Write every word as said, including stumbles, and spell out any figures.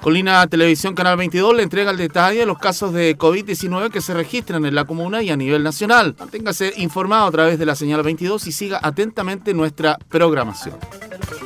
Colina Televisión Canal veintidós le entrega el detalle de los casos de COVID diecinueve que se registran en la comuna y a nivel nacional. Manténgase informado a través de la señal veintidós y siga atentamente nuestra programación.